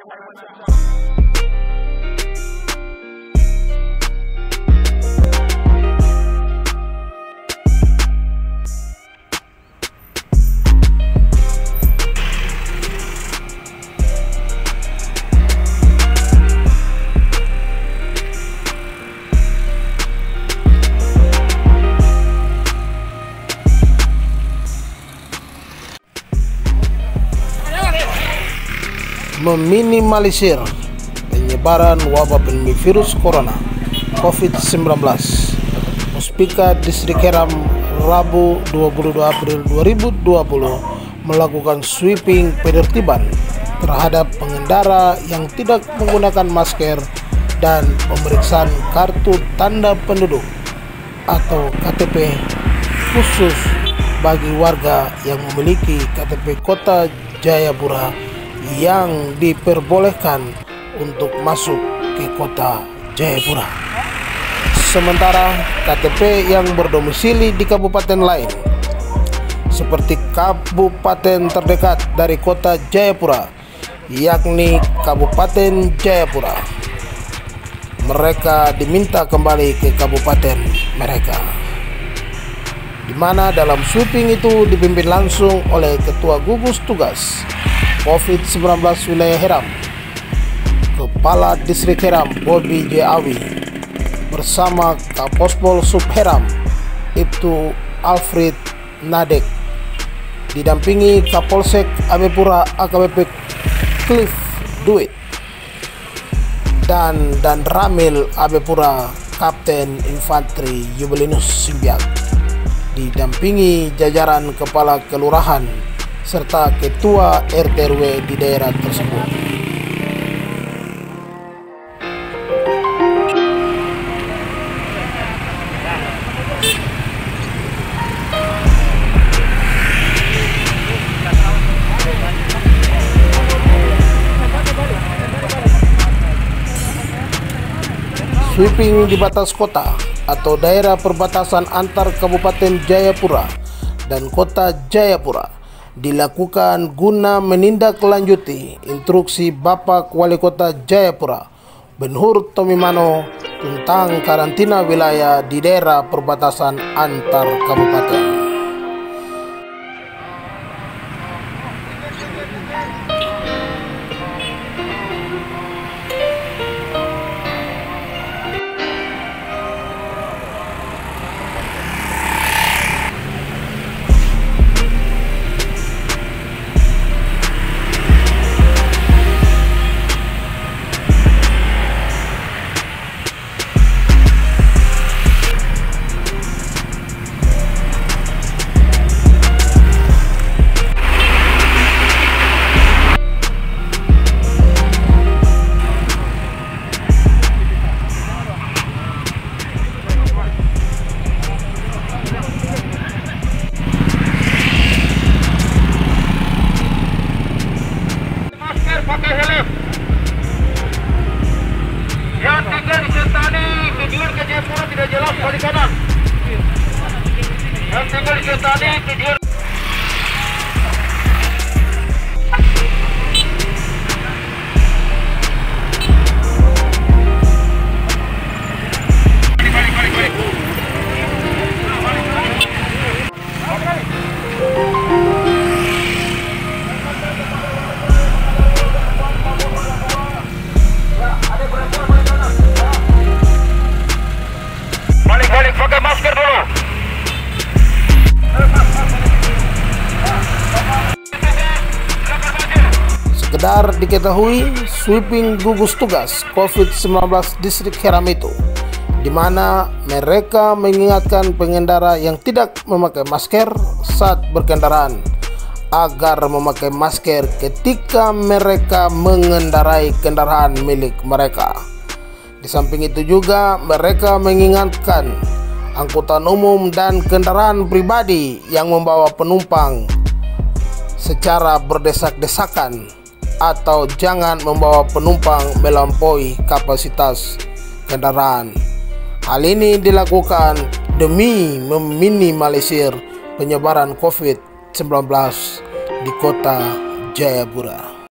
Meminimalisir penyebaran wabah pandemi virus corona COVID-19, Muspika Distrik Heram Rabu 22 April 2020 melakukan sweeping penertiban terhadap pengendara yang tidak menggunakan masker dan pemeriksaan kartu tanda penduduk atau KTP khusus bagi warga yang memiliki KTP Kota Jayapura yang diperbolehkan untuk masuk ke Kota Jayapura. Sementara KTP yang berdomisili di kabupaten lain seperti kabupaten terdekat dari Kota Jayapura, yakni Kabupaten Jayapura, mereka diminta kembali ke kabupaten mereka, di mana dalam sweeping itu dipimpin langsung oleh Ketua Gugus Tugas COVID-19 Wilayah Heram, Kepala Distrik Heram Bobi J. Awi, bersama Kapospol Sub Heram Ibtu Alfred Nadek, didampingi Kapolsek Abepura AKBP Cliff Duit dan Ramil Abepura Kapten Infanteri Jubelinus Simbiak, didampingi jajaran kepala kelurahan serta ketua RT/RW di daerah tersebut. Sweeping di batas kota atau daerah perbatasan antar Kabupaten Jayapura dan Kota Jayapura dilakukan guna menindaklanjuti instruksi Bapak Wali Kota Jayapura Ben-Hur Tomimano tentang karantina wilayah di daerah perbatasan antar kabupaten. Pakai helm. Yang tiga disertai tujuan ke Jayapura tidak jelas balik kanan. Yang tiga disertai tujuan. Pakai masker dulu. Sekedar diketahui, sweeping gugus tugas COVID-19 Distrik Heram itu, di mana mereka mengingatkan pengendara yang tidak memakai masker saat berkendaraan agar memakai masker ketika mereka mengendarai kendaraan milik mereka. Di samping itu juga mereka mengingatkan angkutan umum dan kendaraan pribadi yang membawa penumpang secara berdesak-desakan atau jangan membawa penumpang melampaui kapasitas kendaraan. Hal ini dilakukan demi meminimalisir penyebaran COVID-19 di Kota Jayapura.